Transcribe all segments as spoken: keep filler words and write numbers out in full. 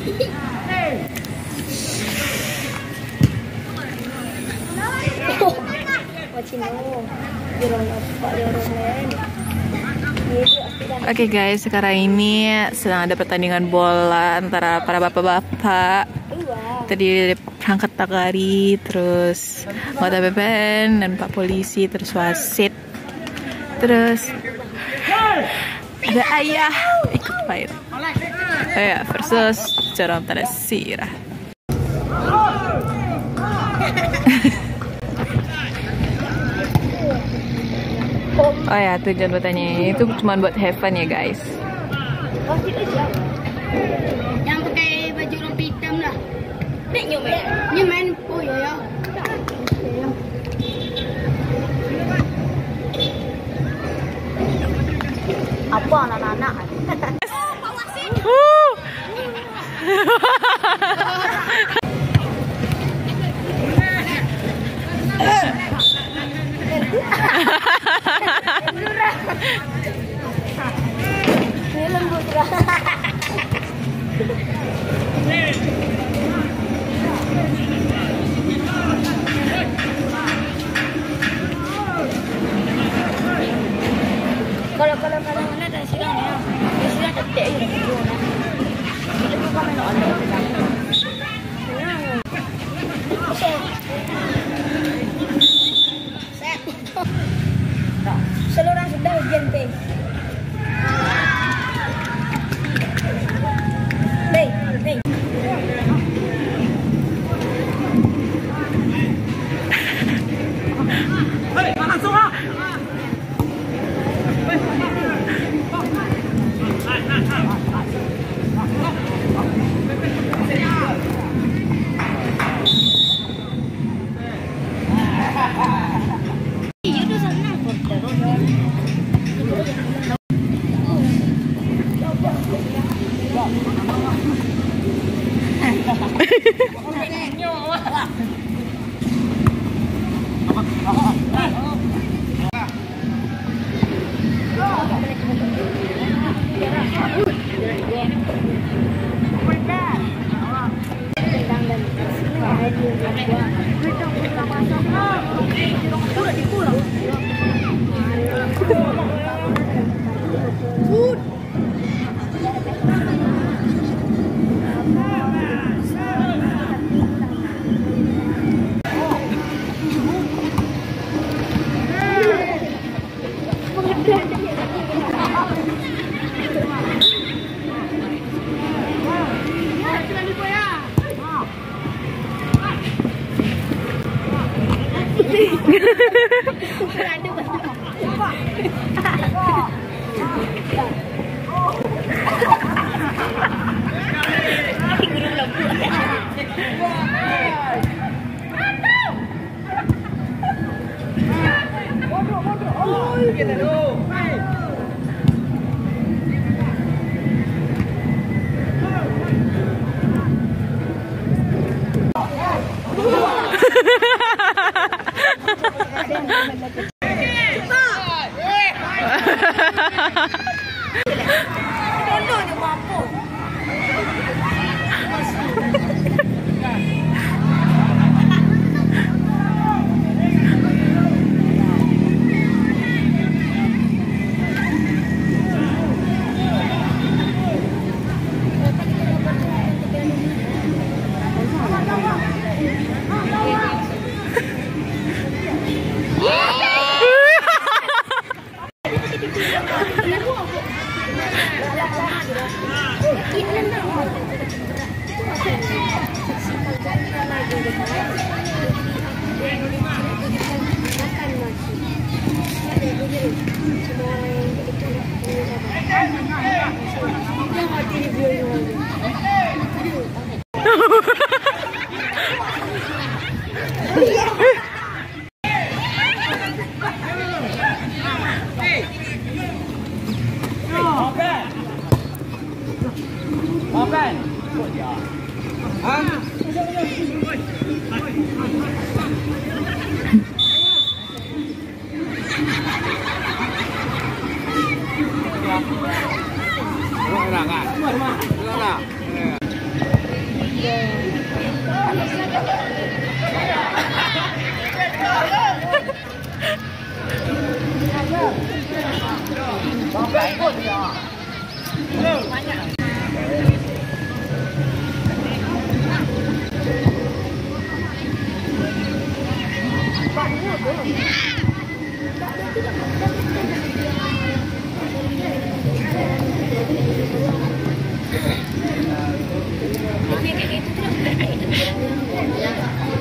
Oke okay guys, sekarang ini sedang ada pertandingan bola antara para bapak-bapak. Tadi perangkat Tagari, terus Anggota B P N dan Pak Polisi, terus wasit, terus ada ayah ikut main. Ayah versus Jorom Tanah Sirah. Oh ya, tujuan buatnya itu cuma buat have fun ya guys. Yang pakai baju rompi hitam lah. Nek nyomen. Nyomen. Oh ya ya. Apa anak-anak? Oh, Pak Wasit. Ini lembut lah. Kalau kalau kalau mana dah silang ya, silang tak tak ini dulu nak. Kita buka main orang. Set. Seluruh sudah ujian pe. Hey, hey. Hey, langsung ah.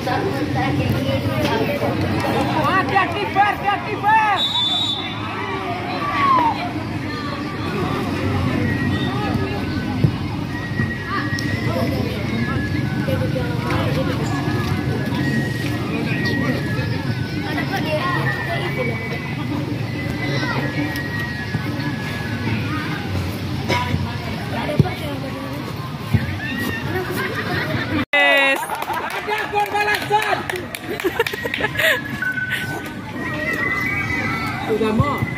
Hati-hati bar, hati-hati bar. Ada gol balasan. Sudah mau.